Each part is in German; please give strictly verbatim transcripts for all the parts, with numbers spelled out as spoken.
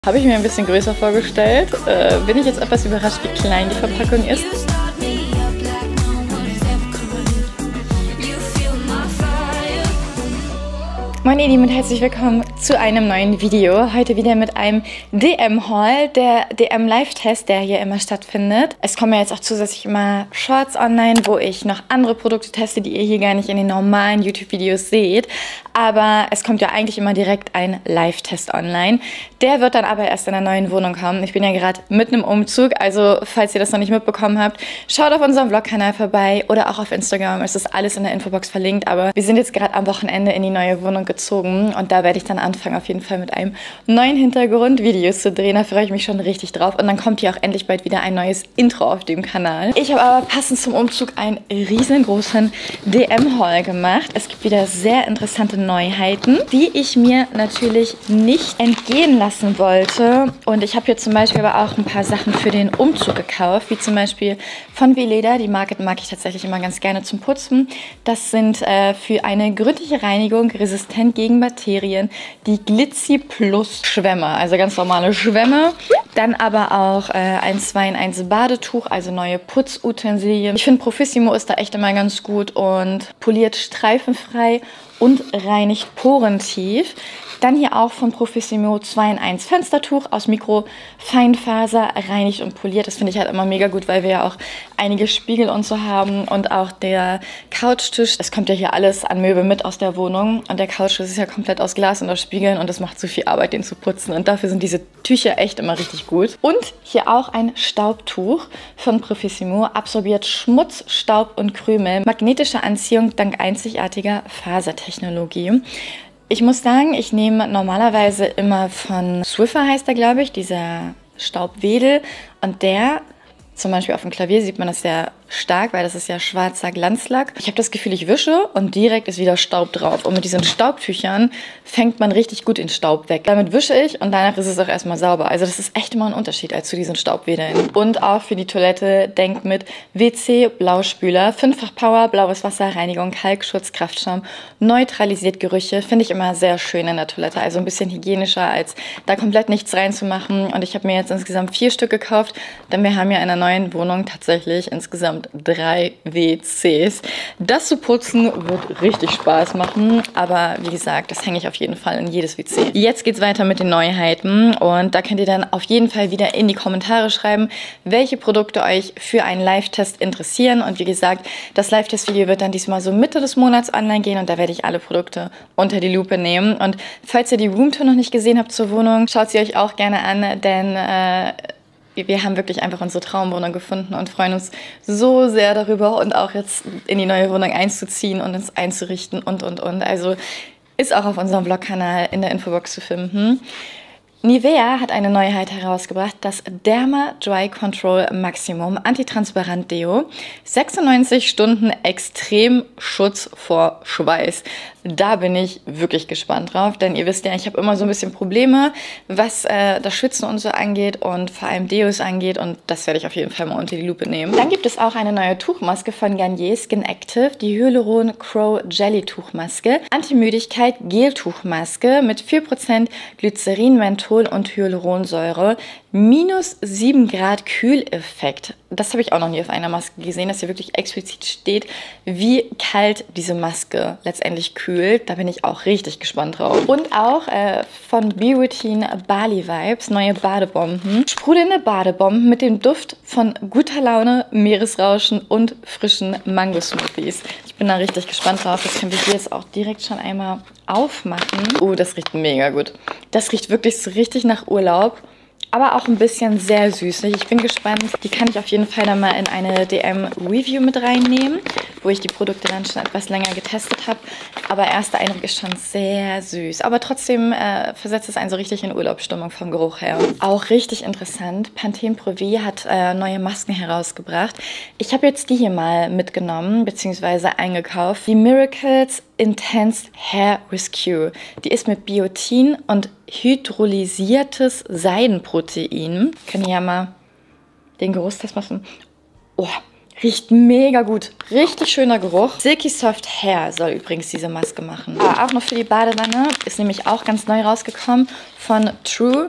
Habe ich mir ein bisschen größer vorgestellt. Äh, bin ich jetzt etwas überrascht, wie klein die Verpackung ist. Moin ihr Lieben und herzlich willkommen zu einem neuen Video. Heute wieder mit einem D M-Haul, der D M-Live-Test, der hier immer stattfindet. Es kommen ja jetzt auch zusätzlich immer Shorts online, wo ich noch andere Produkte teste, die ihr hier gar nicht in den normalen YouTube-Videos seht. Aber es kommt ja eigentlich immer direkt ein Live-Test online. Der wird dann aber erst in der neuen Wohnung kommen. Ich bin ja gerade mitten im Umzug, also falls ihr das noch nicht mitbekommen habt, schaut auf unserem Vlog-Kanal vorbei oder auch auf Instagram. Es ist alles in der Infobox verlinkt, aber wir sind jetzt gerade am Wochenende in die neue Wohnung gezogen und da werde ich dann anfangen, auf jeden Fall mit einem neuen Hintergrund Videos zu drehen. Da freue ich mich schon richtig drauf und dann kommt hier auch endlich bald wieder ein neues Intro auf dem Kanal. Ich habe aber passend zum Umzug einen riesengroßen D M-Haul gemacht. Es gibt wieder sehr interessante Neuheiten, die ich mir natürlich nicht entgehen lassen wollte. Und ich habe hier zum Beispiel aber auch ein paar Sachen für den Umzug gekauft, wie zum Beispiel von Weleda. Die Marke mag ich tatsächlich immer ganz gerne zum Putzen. Das sind äh, für eine gründliche Reinigung resistent gegen Bakterien die Glitzy Plus Schwämme, also ganz normale Schwämme. Dann aber auch äh, ein zwei in eins Badetuch, also neue Putzutensilien. Ich finde Profissimo ist da echt immer ganz gut und poliert streifenfrei und reinigt porentief. Dann hier auch von Profissimo zwei in eins Fenstertuch aus Mikrofeinfaser, reinigt und poliert. Das finde ich halt immer mega gut, weil wir ja auch einige Spiegel und so haben. Und auch der Couchtisch, es kommt ja hier alles an Möbel mit aus der Wohnung. Und der Couchtisch ist ja komplett aus Glas und aus Spiegeln und das macht so viel Arbeit, den zu putzen. Und dafür sind diese Tücher echt immer richtig gut. Und hier auch ein Staubtuch von Profissimo, absorbiert Schmutz, Staub und Krümel. Magnetische Anziehung dank einzigartiger Fasertechnologie. Ich muss sagen, ich nehme normalerweise immer von Swiffer, heißt der, glaube ich, dieser Staubwedel. Und der, zum Beispiel auf dem Klavier sieht man das sehr stark, weil das ist ja schwarzer Glanzlack. Ich habe das Gefühl, ich wische und direkt ist wieder Staub drauf. Und mit diesen Staubtüchern fängt man richtig gut den Staub weg. Damit wische ich und danach ist es auch erstmal sauber. Also das ist echt immer ein Unterschied als zu diesen Staubwedeln. Und auch für die Toilette denkt mit W C Blauspüler, fünffach Power, blaues Wasser, Reinigung, Kalkschutz, Kraftschaum, neutralisiert Gerüche. Finde ich immer sehr schön in der Toilette. Also ein bisschen hygienischer, als da komplett nichts reinzumachen. Und ich habe mir jetzt insgesamt vier Stück gekauft, denn wir haben ja in der neuen Wohnung tatsächlich insgesamt drei W Cs. Das zu putzen wird richtig Spaß machen, aber wie gesagt, das hänge ich auf jeden Fall in jedes W C. Jetzt geht es weiter mit den Neuheiten und da könnt ihr dann auf jeden Fall wieder in die Kommentare schreiben, welche Produkte euch für einen Live-Test interessieren. Und wie gesagt, das Live-Test-Video wird dann diesmal so Mitte des Monats online gehen und da werde ich alle Produkte unter die Lupe nehmen. Und falls ihr die Roomtour noch nicht gesehen habt zur Wohnung, schaut sie euch auch gerne an, denn äh, wir haben wirklich einfach unsere Traumwohnung gefunden und freuen uns so sehr darüber und auch jetzt in die neue Wohnung einzuziehen und uns einzurichten und, und, und. Also ist auch auf unserem Vlog-Kanal in der Infobox zu finden. Nivea hat eine Neuheit herausgebracht, das Derma Dry Control Maximum Antitransparent Deo. sechsundneunzig Stunden Extremschutz vor Schweiß. Da bin ich wirklich gespannt drauf, denn ihr wisst ja, ich habe immer so ein bisschen Probleme, was äh, das Schwitzen und so angeht und vor allem Deos angeht und das werde ich auf jeden Fall mal unter die Lupe nehmen. Dann gibt es auch eine neue Tuchmaske von Garnier Skin Active, die Hyaluron Crow Jelly Tuchmaske. Antimüdigkeit Gel-Tuchmaske mit vier Prozent Glycerin, Menthol und Hyaluronsäure. Minus sieben Grad Kühleffekt. Das habe ich auch noch nie auf einer Maske gesehen, dass hier wirklich explizit steht, wie kalt diese Maske letztendlich kühlt. Da bin ich auch richtig gespannt drauf. Und auch äh, von Be-Routine Bali Vibes, neue Badebomben. Sprudelnde Badebomben mit dem Duft von guter Laune, Meeresrauschen und frischen Mango-Smoothies. Ich bin da richtig gespannt drauf. Das können wir hier jetzt auch direkt schon einmal aufmachen. Oh, das riecht mega gut. Das riecht wirklich so richtig nach Urlaub. Aber auch ein bisschen sehr süßlich. Ich bin gespannt. Die kann ich auf jeden Fall dann mal in eine D M-Review mit reinnehmen, wo ich die Produkte dann schon etwas länger getestet habe. Aber erster Eindruck ist schon sehr süß. Aber trotzdem äh, versetzt es einen so richtig in Urlaubsstimmung vom Geruch her. Auch richtig interessant. Pantene Pro V hat äh, neue Masken herausgebracht. Ich habe jetzt die hier mal mitgenommen bzw. eingekauft. Die Miracles Intense Hair Rescue. Die ist mit Biotin und hydrolysiertes Seidenprotein. Können wir ja mal den Geruchstest machen. Oh, riecht mega gut. Richtig schöner Geruch. Silky Soft Hair soll übrigens diese Maske machen. Aber auch noch für die Badewanne ist nämlich auch ganz neu rausgekommen von True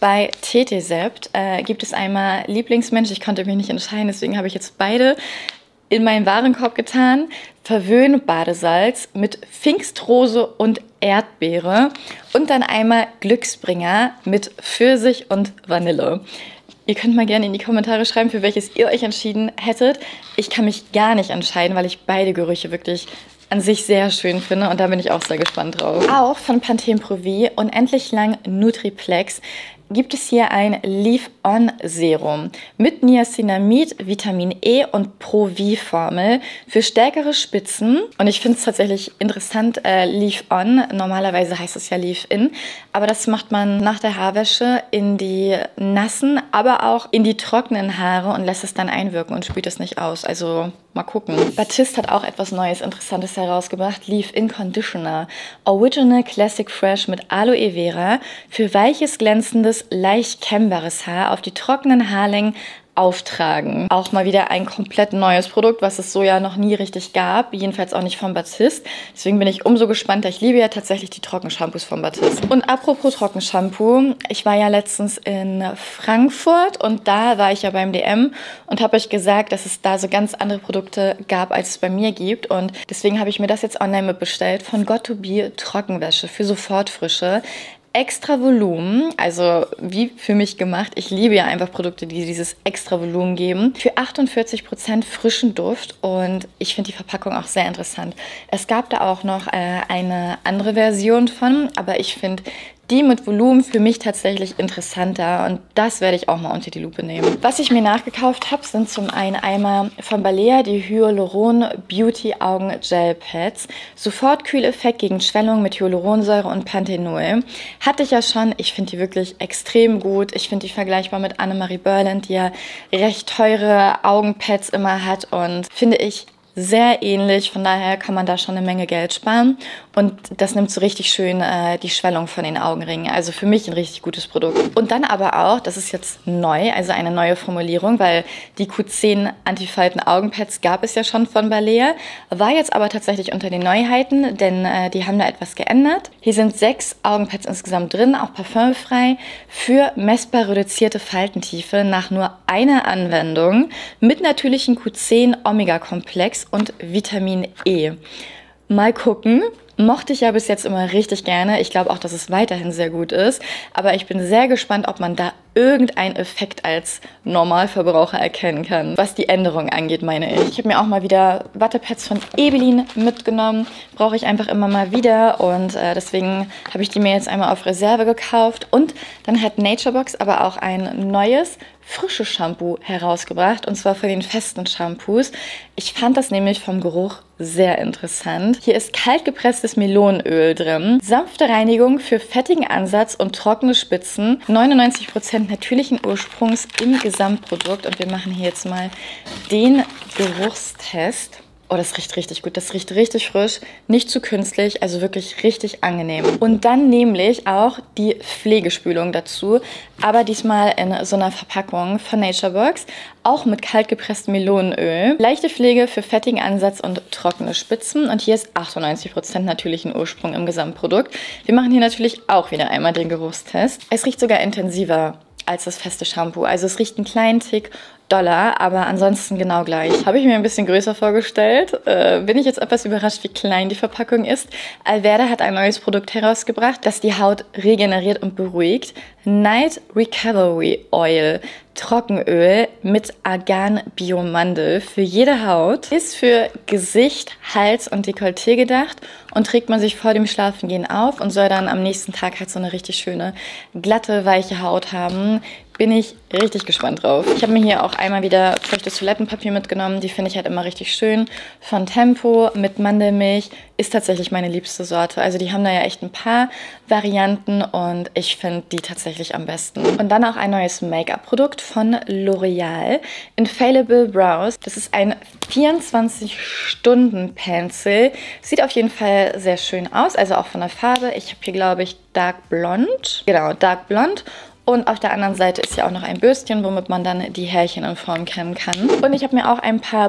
bei Tetesept äh, gibt es einmal Lieblingsmensch. Ich konnte mich nicht entscheiden, deswegen habe ich jetzt beide in meinen Warenkorb getan. Verwöhn Badesalz mit Pfingstrose und Erdbeere. Und dann einmal Glücksbringer mit Pfirsich und Vanille. Ihr könnt mal gerne in die Kommentare schreiben, für welches ihr euch entschieden hättet. Ich kann mich gar nicht entscheiden, weil ich beide Gerüche wirklich an sich sehr schön finde und da bin ich auch sehr gespannt drauf. Auch von Pantene Pro V Unendlich Lang Nutriplex gibt es hier ein Leave-On-Serum mit Niacinamid, Vitamin E und Pro-V-Formel für stärkere Spitzen. Und ich finde es tatsächlich interessant, äh, Leave-On, normalerweise heißt es ja Leave-In, aber das macht man nach der Haarwäsche in die nassen, aber auch in die trockenen Haare und lässt es dann einwirken und spült es nicht aus. Also mal gucken. Batiste hat auch etwas Neues, Interessantes herausgebracht. Leave-In Conditioner. Original Classic Fresh mit Aloe Vera für weiches, glänzendes, leicht kämmbares Haar auf die trockenen Haarlängen auftragen. Auch mal wieder ein komplett neues Produkt, was es so ja noch nie richtig gab. Jedenfalls auch nicht von Batiste. Deswegen bin ich umso gespannter. Ich liebe ja tatsächlich die Trockenshampoos von Batiste. Und apropos Trockenshampoo. Ich war ja letztens in Frankfurt und da war ich ja beim D M und habe euch gesagt, dass es da so ganz andere Produkte gab, als es bei mir gibt. Und deswegen habe ich mir das jetzt online mitbestellt von got to be Trockenwäsche für Sofortfrische. Extra Volumen, also wie für mich gemacht. Ich liebe ja einfach Produkte, die dieses extra Volumen geben. Für achtundvierzig Prozent frischen Duft und ich finde die Verpackung auch sehr interessant. Es gab da auch noch äh, eine andere Version von, aber ich finde die mit Volumen für mich tatsächlich interessanter und das werde ich auch mal unter die Lupe nehmen. Was ich mir nachgekauft habe, sind zum einen einmal von Balea die Hyaluron Beauty Augen Gel Pads. Sofortkühleffekt gegen Schwellung mit Hyaluronsäure und Panthenol. Hatte ich ja schon, ich finde die wirklich extrem gut. Ich finde die vergleichbar mit Annemarie Berland, die ja recht teure Augenpads immer hat und finde ich sehr ähnlich, von daher kann man da schon eine Menge Geld sparen und das nimmt so richtig schön äh, die Schwellung von den Augenringen. Also für mich ein richtig gutes Produkt. Und dann aber auch, das ist jetzt neu, also eine neue Formulierung, weil die Q zehn Antifalten Augenpads gab es ja schon von Balea, war jetzt aber tatsächlich unter den Neuheiten, denn äh, die haben da etwas geändert. Hier sind sechs Augenpads insgesamt drin, auch parfümfrei, für messbar reduzierte Faltentiefe nach nur einer Anwendung mit natürlichen Q zehn Omega-Komplex und Vitamin E. Mal gucken. Mochte ich ja bis jetzt immer richtig gerne. Ich glaube auch, dass es weiterhin sehr gut ist. Aber ich bin sehr gespannt, ob man da irgendeinen Effekt als Normalverbraucher erkennen kann. Was die Änderung angeht, meine ich. Ich habe mir auch mal wieder Wattepads von Ebelin mitgenommen. Brauche ich einfach immer mal wieder. Und äh, deswegen habe ich die mir jetzt einmal auf Reserve gekauft. Und dann hat Naturebox aber auch ein neues frisches Shampoo herausgebracht. Und zwar von den festen Shampoos. Ich fand das nämlich vom Geruch sehr interessant. Hier ist kalt gepresstes Melonenöl drin. Sanfte Reinigung für fettigen Ansatz und trockene Spitzen. neunundneunzig Prozent natürlichen Ursprungs im Gesamtprodukt. Und wir machen hier jetzt mal den Geruchstest. Oh, das riecht richtig gut. Das riecht richtig frisch, nicht zu künstlich, also wirklich richtig angenehm. Und dann nämlich auch die Pflegespülung dazu, aber diesmal in so einer Verpackung von Naturebox, auch mit kalt gepresstem Melonenöl. Leichte Pflege für fettigen Ansatz und trockene Spitzen. Und hier ist achtundneunzig Prozent natürlichen Ursprung im Gesamtprodukt. Wir machen hier natürlich auch wieder einmal den Geruchstest. Es riecht sogar intensiver als das feste Shampoo. Also es riecht einen kleinen Tick doller, aber ansonsten genau gleich. Habe ich mir ein bisschen größer vorgestellt. Äh, bin ich jetzt etwas überrascht, wie klein die Verpackung ist. Alverde hat ein neues Produkt herausgebracht, das die Haut regeneriert und beruhigt. Night Recovery Oil. Trockenöl mit Argan-Biomandel für jede Haut. Ist für Gesicht, Hals und Dekolleté gedacht und trägt man sich vor dem Schlafengehen auf und soll dann am nächsten Tag halt so eine richtig schöne, glatte, weiche Haut haben. Bin ich richtig gespannt drauf. Ich habe mir hier auch einmal wieder feuchtes Toilettenpapier mitgenommen. Die finde ich halt immer richtig schön. Von Tempo mit Mandelmilch. Ist tatsächlich meine liebste Sorte. Also die haben da ja echt ein paar Varianten und ich finde die tatsächlich am besten. Und dann auch ein neues Make-up-Produkt von L'Oreal. Infallible Brows. Das ist ein vierundzwanzig Stunden Pencil. Sieht auf jeden Fall sehr schön aus. Also auch von der Farbe. Ich habe hier, glaube ich, Dark Blond. Genau, Dark Blond. Und auf der anderen Seite ist ja auch noch ein Bürstchen, womit man dann die Härchen in Form kämmen kann. Und ich habe mir auch ein paar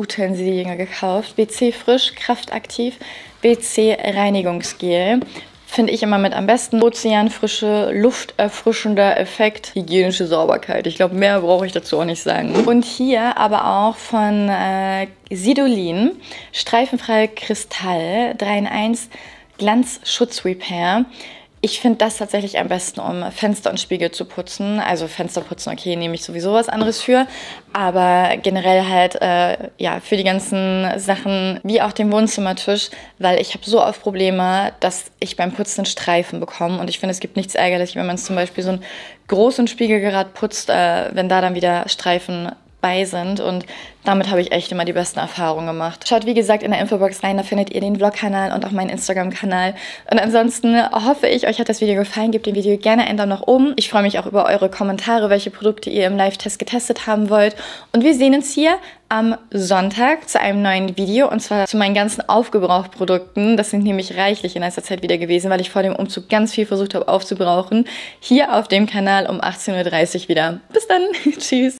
Putzutensilien gekauft. B C Frisch, kraftaktiv, B C Reinigungsgel. finde ich immer mit am besten. Ozeanfrische, lufterfrischender Effekt, hygienische Sauberkeit. Ich glaube, mehr brauche ich dazu auch nicht sagen. Und hier aber auch von äh, Sidolin, streifenfreie Kristall, drei in eins Glanzschutzrepair. Ich finde das tatsächlich am besten, um Fenster und Spiegel zu putzen. Also Fenster putzen, okay, nehme ich sowieso was anderes für. Aber generell halt, äh, ja, für die ganzen Sachen, wie auch den Wohnzimmertisch, weil ich habe so oft Probleme, dass ich beim Putzen Streifen bekomme. Und ich finde, es gibt nichts ärgerlich, wenn man zum Beispiel so einen großen Spiegel gerade putzt, äh, wenn da dann wieder Streifen bei sind, und damit habe ich echt immer die besten Erfahrungen gemacht. Schaut wie gesagt in der Infobox rein, da findet ihr den Vlog-Kanal und auch meinen Instagram-Kanal. Und ansonsten hoffe ich, euch hat das Video gefallen. Gebt dem Video gerne einen Daumen nach oben. Ich freue mich auch über eure Kommentare, welche Produkte ihr im Live-Test getestet haben wollt. Und wir sehen uns hier am Sonntag zu einem neuen Video, und zwar zu meinen ganzen Aufgebrauchprodukten. Das sind nämlich reichlich in letzter Zeit wieder gewesen, weil ich vor dem Umzug ganz viel versucht habe aufzubrauchen. Hier auf dem Kanal um achtzehn Uhr dreißig wieder. Bis dann. Tschüss.